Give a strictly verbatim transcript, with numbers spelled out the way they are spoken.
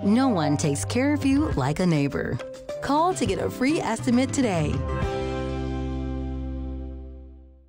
No one takes care of you like a neighbor. Call to get a free estimate today.